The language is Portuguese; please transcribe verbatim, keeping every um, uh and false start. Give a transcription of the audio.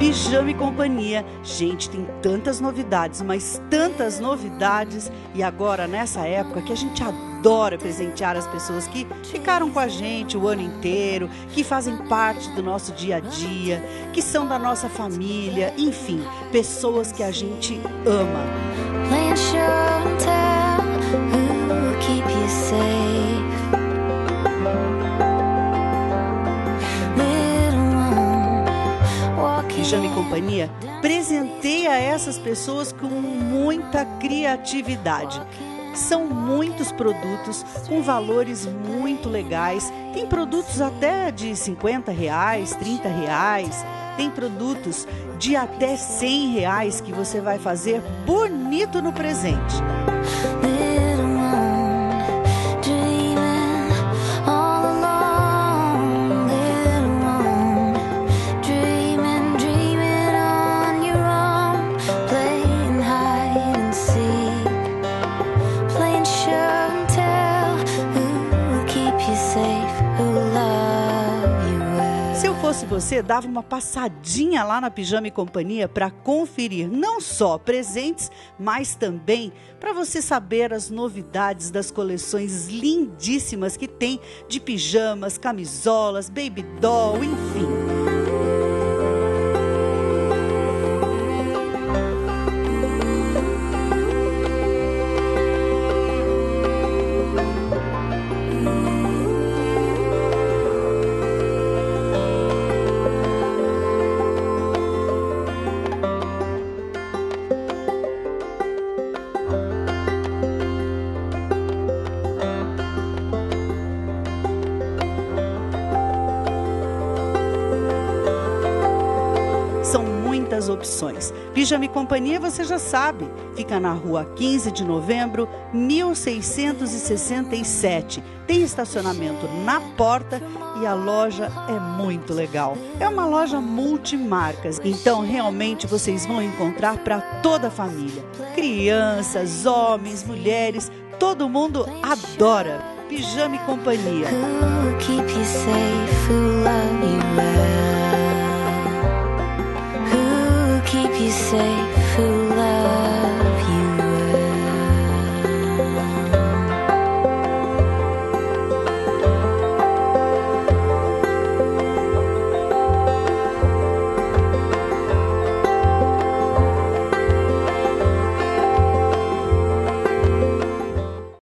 Pijama e Companhia. Gente, tem tantas novidades, mas tantas novidades. E agora, nessa época que a gente adora presentear as pessoas que ficaram com a gente o ano inteiro, que fazem parte do nosso dia a dia, que são da nossa família, enfim, pessoas que a gente ama. Pijama e Companhia presenteia essas pessoas com muita criatividade. São muitos produtos com valores muito legais. Tem produtos até de cinquenta reais, trinta reais. Tem produtos de até cem reais que você vai fazer bonito no presente. Se você dava uma passadinha lá na Pijama e Companhia para conferir não só presentes, mas também para você saber as novidades das coleções lindíssimas que tem de pijamas, camisolas, baby doll, enfim. São muitas opções. Pijama e Companhia, você já sabe, fica na rua quinze de novembro, mil seiscentos e sessenta e sete. Tem estacionamento na porta e a loja é muito legal. É uma loja multimarcas, então realmente vocês vão encontrar para toda a família. Crianças, homens, mulheres, todo mundo adora Pijama e Companhia. Keep you safe.